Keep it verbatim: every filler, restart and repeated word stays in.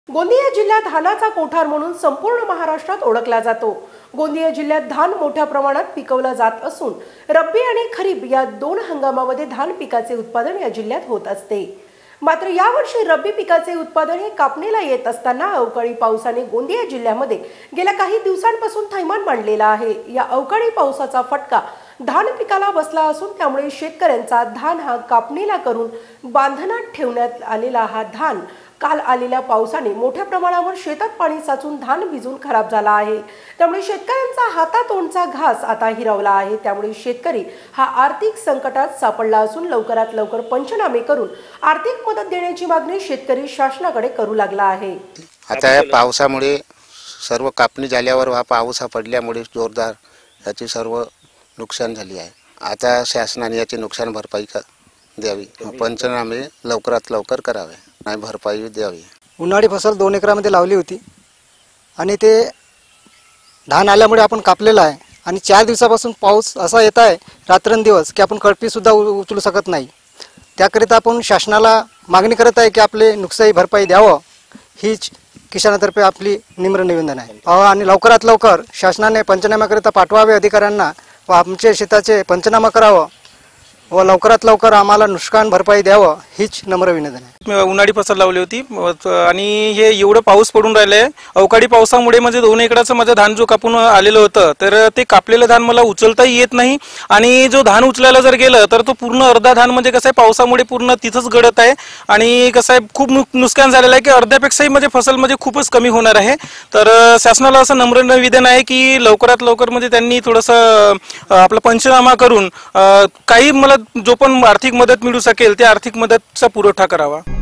गोंदिया जिल्ह्यात धानाचा कोठार म्हणून संपूर्ण महाराष्ट्रात ओळखला जातो। गोंदिया जिल्ह्यात धान मोठ्या प्रमाणात पिकवला जात असून रब्बी आणि खरीप या दोन हंगामामध्ये धान पिकाचे उत्पादन या जिल्ह्यात होत असते। मात्र यावर्षी रब्बी पिकाचे उत्पादन हे कापणीला येत असताना अवकाळी पावसाने गोंदिया जिल्ह्यामध्ये गेल्या काही दिवसांपासून थैमान मांडलेला आहे। या अवकाळी पावसाचा फटका धान पिकाला बसला असून त्यामुळे शेतकऱ्यांचा धान हा कापणीला करून बांधणात ठेवण्यात आलेला हा धान काल आलेल्या पावसाने मोठ्या प्रमाणावर शेतात पाणी साचून धान भिजून खराब झाला आहे। त्यामुळे शेतकऱ्यांचा हातातोंडचा घास आता हिरावला आहे। त्यामुळे शेतकरी हा आर्थिक संकटात सापडला असून लवकरात लवकर पंचनामे करून आर्थिक मदत देण्याची मागणी शेतकरी शासनाकडे करू लागला आहे। आता या पावसामुळे सर्व कापणी झाल्यावर हा पाऊस पडल्यामुळे जोरदार याची सर्व नुकसान झाली आहे। आता शासनाने याची नुकसान भरपाई द्यावी, पंचनामे लवकरात लवकर करावे, नाही भरपाई द्यावी। उन्हाळी फसल दोन एकरामध्ये लावली होती आणि ते धान आल्यामुळे आपण कापलेलं आहे आणि चार दिवसापासून पाऊस असा येत आहे रात्रंदिवस की आपण कळपी सुद्धा उचलू शकत नाही। त्याकरिता आपण शासनाला मागणी करत आहे की आपले नुकसानी भरपाई द्यावं, हीच किसानातर्फे आपली निम्र निवेदन आहे। आणि लवकरात लवकर शासनाने पंचनाम्याकरिता पाठवावे अधिकाऱ्यांना व आमच्या शेताचे पंचनामा करावं व लवकरात लवकर आम्हाला नुकसान भरपाई द्यावं, हीच नम्र विनंती आहे। उन्हाळी फसल लावली होती आणि हे एवढं पाऊस पडून राहिलंय, अवकाळी पावसामुळे म्हणजे दोन एकराचं माझं धान जो कापून आलेलं होतं तर ते कापलेलं धान मला उचलताही येत नाही आणि जो धान उचलायला जर गेलं तर तो पूर्ण अर्धा धान म्हणजे कसं आहे पावसामुळे पूर्ण तिथंच गळत आहे आणि कसं आहे खूप नुकसान झालेलं आहे की अर्ध्यापेक्षाही म्हणजे फसल म्हणजे खूपच कमी होणार आहे। तर शासनाला असं नम्र निवेदन आहे की लवकरात लवकर म्हणजे त्यांनी थोडंसं आपला पंचनामा करून काही मला जो पण आर्थिक मदत मिळू शकेल त्या आर्थिक मदतचा पुरवठा करावा।